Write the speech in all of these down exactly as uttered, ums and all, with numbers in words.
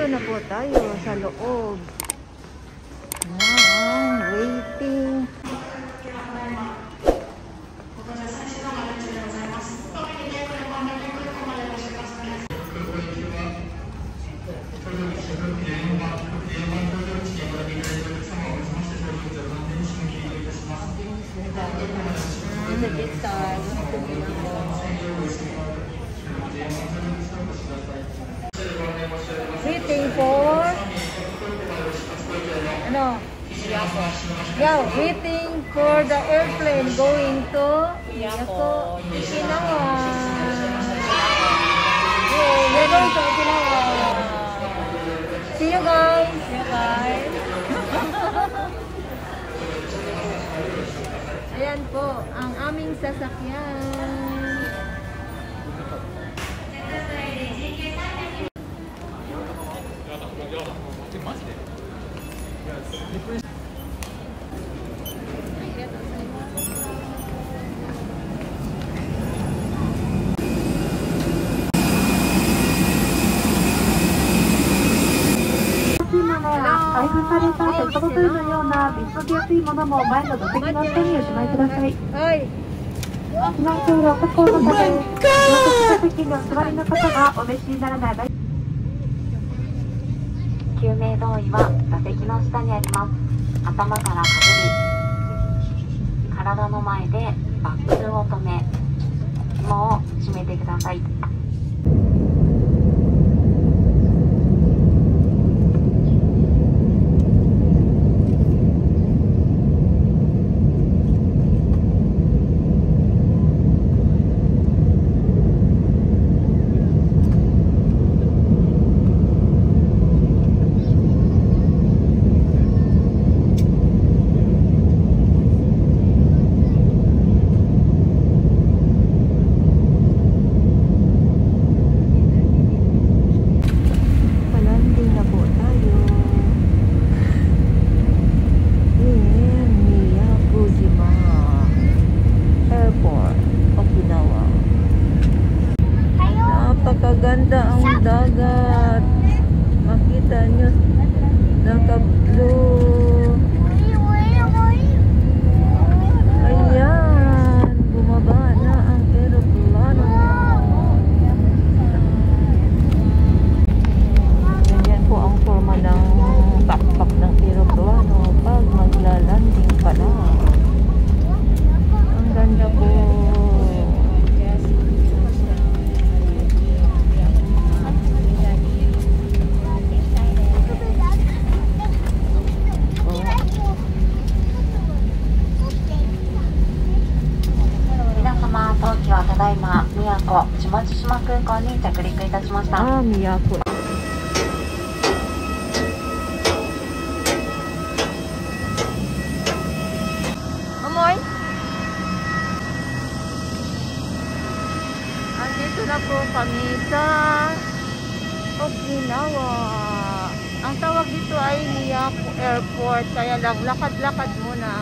na po tayo sa loob. Wow, waiting. Waiting for ano? Miyako. Yeah, waiting for the airplane going to Miyako, Okinawa. Yeah, we're going to Okinawa. See you guys. See you guys. Ayan po ang aming sasakyan. Napakaganda ang dagat. Makita nyo, naka-blue. Ayan, bumaba na ang aeroplano. Ganyan po ang forma ng takpak ng aeroplano pag maglalanding pa na. Ang ganda po. Miyako Shimojishima Airport に着陸いたしました。 ああ、Miyako. Amoy. Andito na po kami sa Okinawa. Ang tawag dito ay Miyako Airport, kaya lang lakad-lakad muna.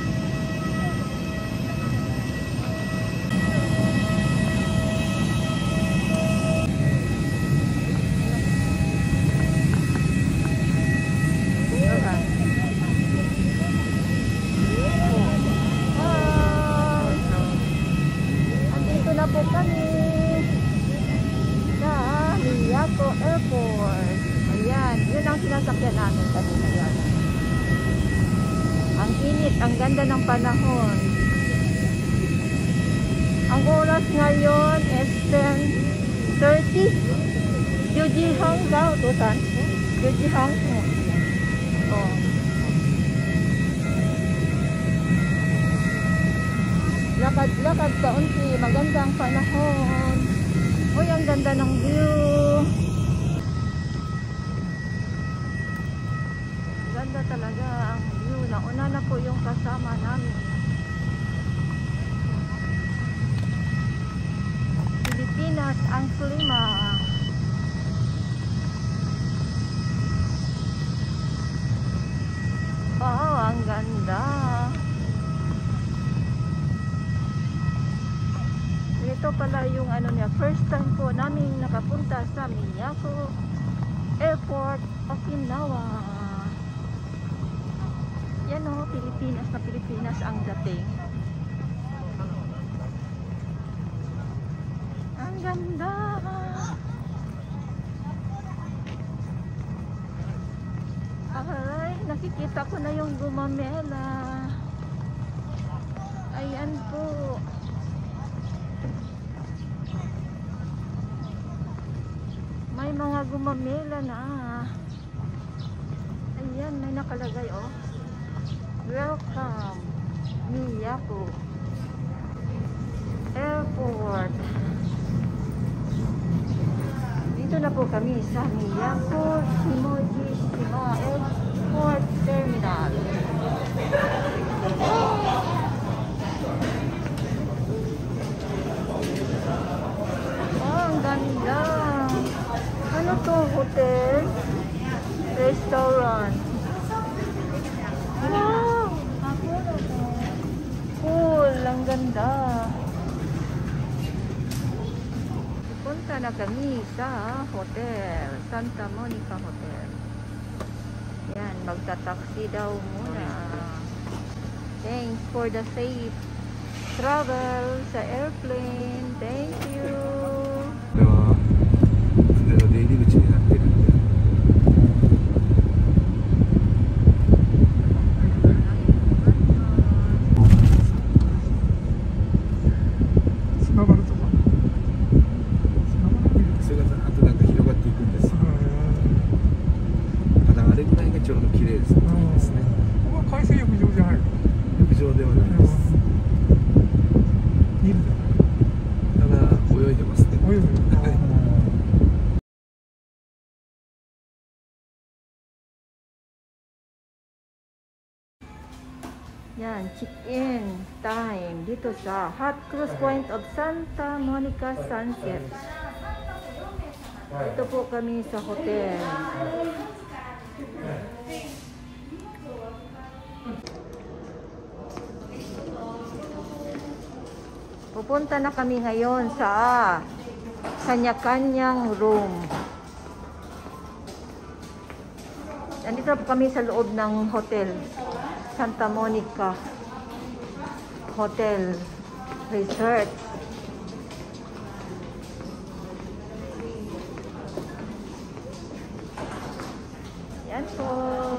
Po kami sa Miyako Airport. Ayan, yun ang sinasakyan namin kanina yan. Ang init, ang ganda ng panahon. Ang oras ngayon is ten thirty. Jujihang daw, tutan. Jujihang. Oh. Lakad-lakad kaunti, magandang panahon. Uy, ang ganda ng view. Ganda talaga ang view. Nauna na po yung kasama namin. Pilipinas ang klima. Wow, ang ganda. Ito pala yung ano niya, first time po namin nakapunta sa Miyako Airport, Okinawa. Yan o, Pilipinas na Pilipinas ang dating. Ang ganda. Ay, nakikita ko na yung gumamela. Ayan po. May mga gumamela na. Ayan, may nakalagay oh. Welcome, Miyako Airport. Dito na po kami sa Miyako Shimojishima Airport Terminal. Oh, ang ganda. Ano to? Hotel? Restaurant? Wow! Cool! Ang ganda. Punta na kami sa hotel. Santa Monica Hotel. Yan, magta-taxi daw muna. Thanks for the safe travel sa airplane. Thank you. これは船の出入り口になってるんで。砂場とか。それがあとなんか広がっていくんですよ。ただあれぐらいがちょうど綺麗ですね。いいですね。ここは海水浴場じゃないの？浴場ではないです。いるじゃない。ただ泳いでますね。泳いでる。 Yan, check-in time dito sa Hot Cruise Point of Santa Monica Sunset. Ito po kami sa hotel. Pupunta na kami ngayon sa kanya-kanyang room. Nandito po kami sa loob ng hotel. Santa Monica Hotel Resort. Yan po.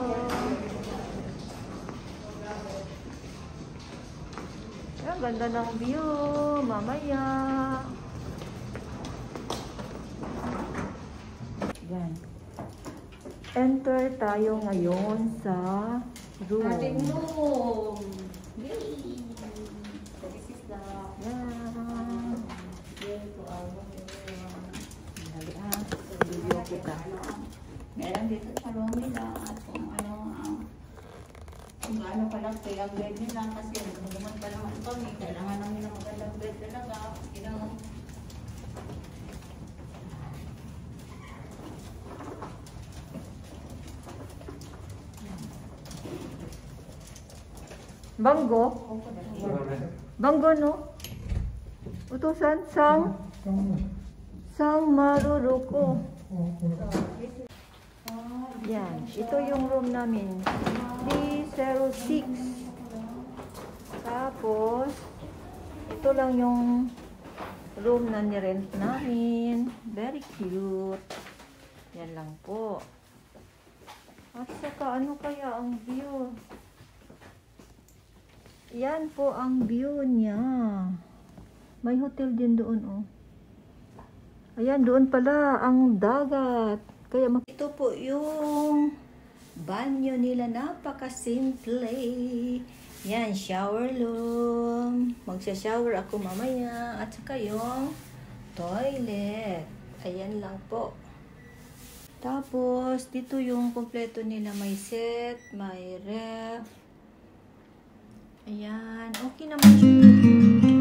Ang ganda ng view. Mamaya. Yan. Enter tayo ngayon sa room. Ating room. Yay! So this is the Yan. here to our room. Dali ah. Video kita. Meron dito sa room nila at kung ano ang kung gaano kalaki ang bed nila kasi nagmumuman pa naman kami. Kailangan namin ng magandang bed talaga. You know, Banggo? Banggo no? Utusan sang sang maruruko. Yan, ito yung room namin. three oh six. Tapos ito lang yung room na nirent namin. Very cute. Yan lang po. At saka ano kaya ang view? Yan po ang view niya. May hotel din doon, oh. Ayan, doon pala ang dagat. Kaya ito po yung banyo nila. Napaka-simple. Yan, shower room. Magsha-shower ako mamaya. At saka yung toilet. Ayan lang po. Tapos, dito yung kompleto nila. May set, may ref. Ayan, okay naman siya.